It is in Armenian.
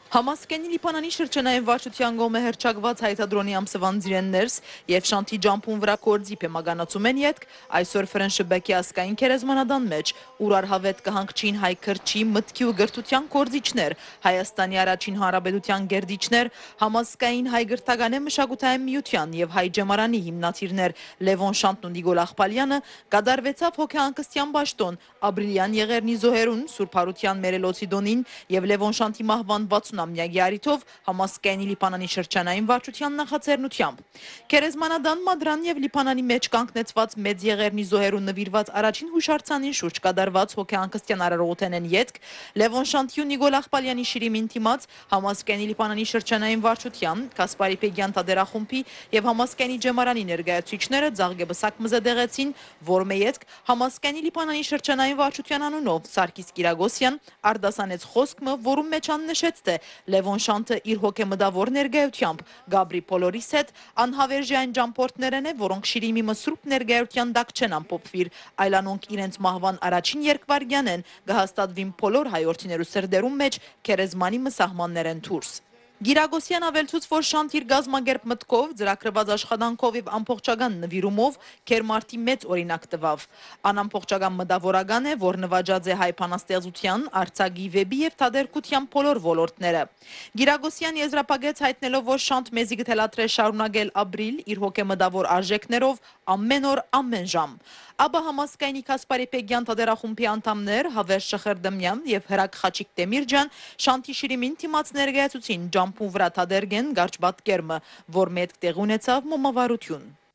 Համազգայնի Լիբանանի շրջանային վարչության կողմէ հռչակված հայտադրոնի ամսվան ձիրեններս եւ Շանթի ջամփուն վրա կորձի փեմագանացում են յետք այսօր Ֆրենշբեկի ասկային քերեզմանադան մեջ ուր արհավետ կհանգչին հայ քրչի մտքի ու գրթության կորձիչներ Հայաստանի առաջին հանրապետության գերդիչներ Համազգային հայ գրթականե մշակութային միության եւ հայ ջեմարանի հիմնադիրներ Լևոն Շանտն ու Նիկոլ Աղբալյանը կդարվեցավ հոգեանկստյան պաշտոն ապրիլյան եղերնի զոհերուն Սուրբ Հարության Մերելոցի դոնին եւ Լևոն Շանտի մահվան 60-ամյակի առիթով Համազգայնի Լիբանանի շրջանային վարչության նախաձեռնությամբ Քերեզմանադան Մադրան եւ Լիբանանի մեջ կանգնեցված մեծ եղերնի զոհերուն նվիրված առաջին հուշարձանին շուրջ կդարված հոգեանկստյան արարողութենեն յետք Լևոն Շանտի ու Նիկոլ Աղբալյանի շիրիմին թիմած Համազգայնի Լիբանանի շրջանային վարչության Կասպարի Պեգյան տադերախումբի եւ Համազգայնի ջեմարանի ներկայացուցիչները ձաղգեբսակ մզդեղեցին, որ մեյետք Համազգայնի Լիբանանի շրջանային վարչության անունով Սարգիս Կիրագոսյան արդասանեց խոսքը, որում մեջ աննշեց թե Լևոն Շանտը իր հոգեմտավոր ներկայությամբ Գաբրի Պոլորիս հետ անհավերժի այն ճամփորդներն է, որոնք շիրիմի մսրուպ ներկայության դակ չեն ամփոփվիր, այլանոնք իրենց մահվան առաջին երկվարգյան են կհաստատվին բոլոր հայորդիներու սրդերում մեջ քերեզմանի մսահմաններեն դուրս Գիրագոսյան ավելցուց, որ Շանտ իր գազմագերբ մտքով, ծրագրված աշխատանքով եւ ամբողջական նվիրումով Քերմարտի մեծ օրինակ տվավ։ Անամբողջական մտավորական է, որ նվաճած է հայ բանաստեղծության, արձակի, վեբի եւ թատերկության բոլոր ոլորտները։ Գիրագոսյան եզրափակեց հայտնելով, որ Շանտ մեզի գտելատրե շարունակել ապրիլ իր հոգեմտավոր արժեքներով ամեն օր, ամեն ժամ։ Ապա Համազգայնի Կասպարի Պեգյան տադերախումբի անդամներ Հավերժ Շխրդմյան եւ Հրակ Խաչիկ Տեմիրջան Շանտի շիրիմին թիմած ներկայացուցին ջամփուն վրա թադերգեն գարչբատ կերմը, որ մեծ տեղ ունեցավ մոմավարություն։